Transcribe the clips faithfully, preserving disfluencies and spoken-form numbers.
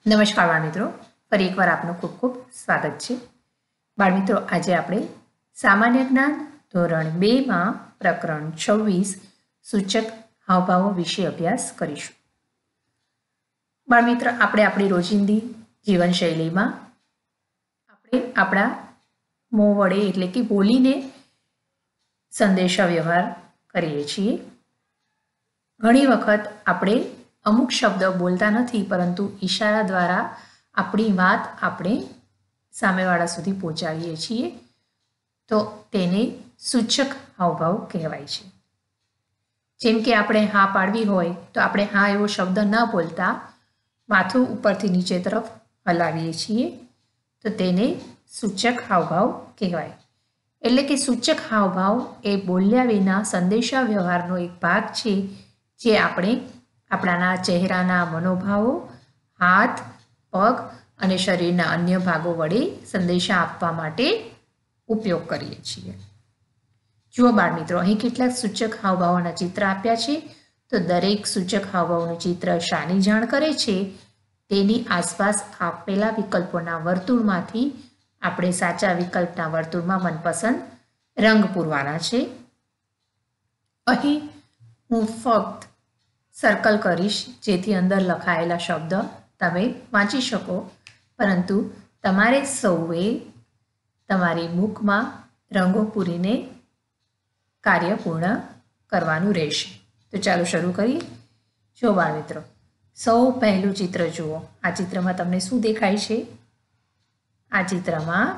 નમસ્કાર બાળ મિત્રો, ફરી એકવાર આપનું ખૂબ ખૂબ સ્વાગત છે. બાળ મિત્રો, આજે આપણે સામાન્ય જ્ઞાન ધોરણ બેમાં પ્રકરણ છવ્વીસ સૂચક હાવભાવો વિશે અભ્યાસ કરીશું. બાળ મિત્ર, આપણે આપણી રોજિંદી જીવનશૈલીમાં આપણે આપણા મોં વડે એટલે કે બોલીને સંદેશા વ્યવહાર કરીએ છીએ. ઘણી વખત આપણે અમુક શબ્દ બોલતા નથી, પરંતુ ઈશારા દ્વારા આપણી વાત આપણે સામેવાળા સુધી પહોંચાડીએ છીએ, તો તેને સૂચક હાવભાવ કહેવાય છે. જેમ કે આપણે હા પાડવી હોય તો આપણે હા એવો શબ્દ ન બોલતા માથું ઉપરથી નીચે તરફ હલાવીએ છીએ, તો તેને સૂચક હાવભાવ કહેવાય. એટલે કે સૂચક હાવભાવ એ બોલ્યા વિના સંદેશા વ્યવહારનો એક ભાગ છે, જે આપણે આપણાના ચહેરાના મનોભાવો, હાથ, પગ અને શરીરના અન્ય ભાગો વડે સંદેશા આપવા માટે ઉપયોગ કરીએ છીએ. જુઓ બાળ મિત્રો, અહીં કેટલાક સૂચક હાવભાવોના ચિત્ર આપ્યા છે. તો દરેક સૂચક હાવભાવનું ચિત્ર શાની જાણ કરે છે? તેની આસપાસ આપેલા વિકલ્પોના વર્તુળમાંથી આપણે સાચા વિકલ્પના વર્તુળમાં મનપસંદ રંગ પૂરવાના છે. અહીં હું ફક્ત સર્કલ કરીશ, જેથી અંદર લખાયેલા શબ્દ તમે વાંચી શકો, પરંતુ તમારે સૌએ તમારી બુકમાં રંગો પૂરીને કાર્ય પૂર્ણ કરવાનું રહેશે. તો ચાલો શરૂ કરીએ. જો બાળ મિત્રો, સૌ પહેલું ચિત્ર જુઓ. આ ચિત્રમાં તમને શું દેખાય છે? આ ચિત્રમાં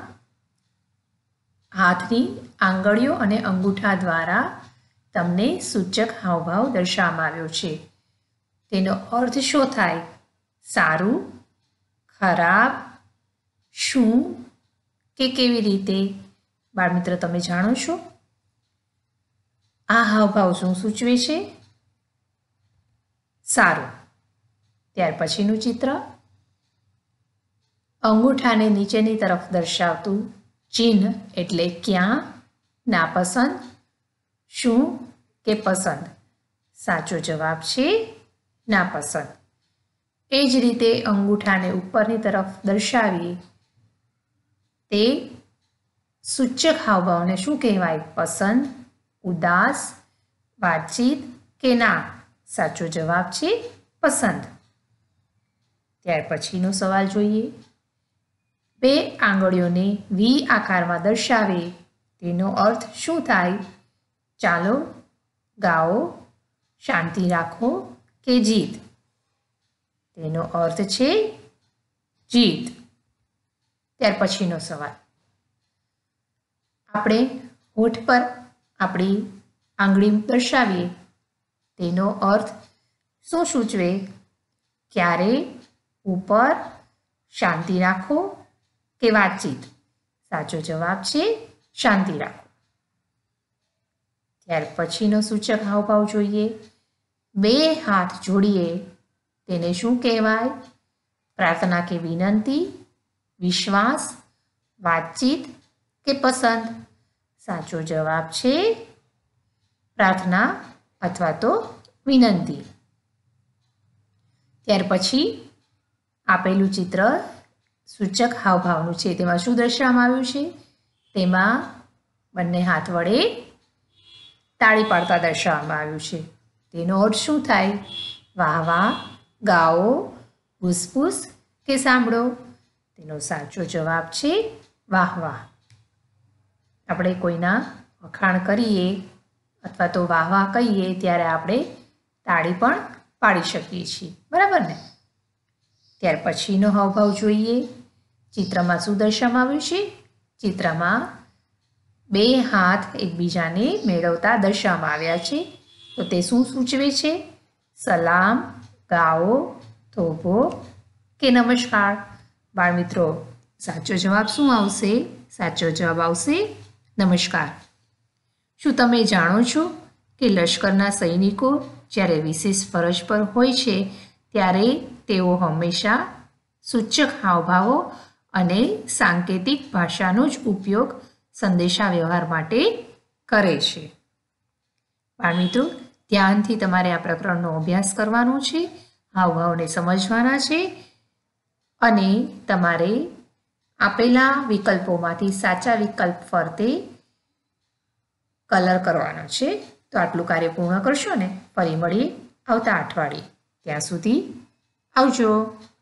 હાથની આંગળીઓ અને અંગૂઠા દ્વારા તમને સૂચક હાવભાવ દર્શાવવામાં આવ્યો છે. તેનો અર્થ શું થાય? સારું, ખરાબ, શું કે કેવી રીતે? બાળ મિત્ર, તમે જાણો છો આ હાવભાવ શું સૂચવે છે? સારું. ત્યાર પછીનું ચિત્ર અંગૂઠાને નીચેની તરફ દર્શાવતું ચિહ્ન એટલે ક્યાં, નાપસંદ, શું કે પસંદ? સાચો જવાબ છે નાપસંદ. એ જ રીતે અંગૂઠાને ઉપરની તરફ દર્શાવી તે સૂચક હાવભાવને શું કહેવાય? પસંદ, ઉદાસ, વાતચીત કે ના? સાચો જવાબ છે પસંદ. ત્યાર પછીનો સવાલ જોઈએ. બે આંગળીઓને વી આકારમાં દર્શાવે તેનો અર્થ શું થાય? ચાલો, ગાઓ, શાંતિ રાખો કે જીત? તેનો અર્થ છે જીત. ત્યાર પછીનો સવાલ. આપણે હોઠ પર આપણી આંગળી દર્શાવીએ તેનો અર્થ શું સૂચવે? ક્યારે, ઉપર, શાંતિ રાખો કે વાતચીત? સાચો જવાબ છે શાંતિ રાખો. ત્યાર પછીનો સૂચક હાવભાવ જોઈએ. બે હાથ જોડીએ તેને શું કહેવાય? પ્રાર્થના કે વિનંતી, વિશ્વાસ, વાતચીત કે પસંદ? સાચો જવાબ છે પ્રાર્થના અથવા તો વિનંતી. ત્યાર પછી આપેલું ચિત્ર સૂચક હાવભાવનું છે. તેમાં શું દર્શાવવામાં આવ્યું છે? તેમાં બંને હાથ વડે તાળી પાડતા દર્શાવવામાં આવ્યું છે. તેનો અર્થ શું થાય? વાહ વાહ, ગાઓ, ફૂસફૂસ કે સાંભળો? તેનો સાચો જવાબ છે વાહ વાહ. આપણે કોઈના વખાણ કરીએ અથવા તો વાહ વાહ કહીએ ત્યારે આપણે તાળી પણ પાડી શકીએ છીએ, બરાબર ને? ત્યાર પછીનો હાવભાવ જોઈએ. ચિત્રમાં શું દર્શાવવામાં આવ્યું છે? ચિત્રમાં બે હાથ એકબીજાને મેળવતા દર્શાવવામાં આવ્યા છે. તો તે શું સૂચવે છે? સલામ, ગાઓ, થોભો કે નમસ્કાર? બાળ મિત્રો, સાચો જવાબ શું આવશે? સાચો જવાબ આવશે નમસ્કાર. શું તમે જાણો છો કે લશ્કરના સૈનિકો જ્યારે વિશેષ ફરજ પર હોય છે ત્યારે તેઓ હંમેશા સૂચક હાવભાવો અને સાંકેતિક ભાષાનો જ ઉપયોગ સંદેશા વ્યવહાર માટે કરે છે? બાળ મિત્રો, ધ્યાનથી તમારે આ પ્રકરણનો અભ્યાસ કરવાનો છે, હાવભાવને સમજવાના છે અને તમારે આપેલા વિકલ્પોમાંથી સાચા વિકલ્પ ફરતે કલર કરવાનો છે. તો આટલું કાર્ય પૂર્ણ કરશો ને ફરી મળીએ આવતા અઠવાડિયે. ત્યાં સુધી આવજો.